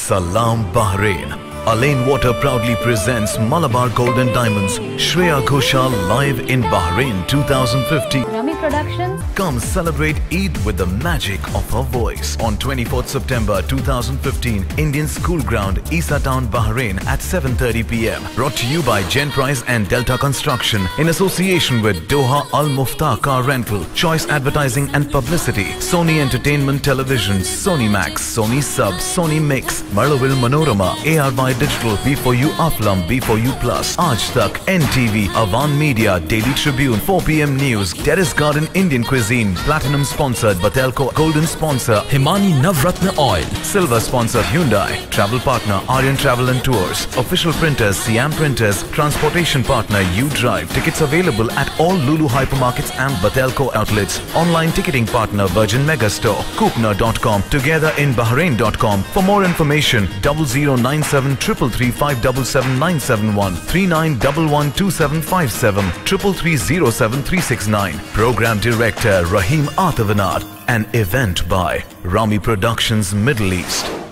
Salam Bahrain. Alain Water proudly presents Malabar Gold and Diamonds, Shreya Ghoshal live in Bahrain 2015. Rummy Productions. Come celebrate Eid with the magic of her voice on 24th September 2015, Indian School Ground, Isa Town, Bahrain at 7:30 p.m. Brought to you by Genprise and Delta Construction in association with Doha Al Muftah Car Rental, Choice Advertising and Publicity, Sony Entertainment Television, Sony Max, Sony Sub, Sony Mix, Marloville Manorama, ARY Digital, B4U Aflam, B4U Plus, Aaj Tak, NTV, Avan Media, Daily Tribune, 4 p.m. News, Terrace Garden Indian Cuisine, Platinum sponsored Batelco, Golden sponsor Himani Navratna Oil, Silver sponsor Hyundai, Travel partner Aryan Travel and Tours, Official printers Siam Printers, Transportation partner U Drive. Tickets available at all Lulu hypermarkets and Batelco outlets. Online ticketing partner Virgin Megastore, Coopner.com, togetherinbahrain.com. For more information 0097 333 577 971 39112757 333 369. Program Director Rahim Atavanad. An event by Rami Productions Middle East.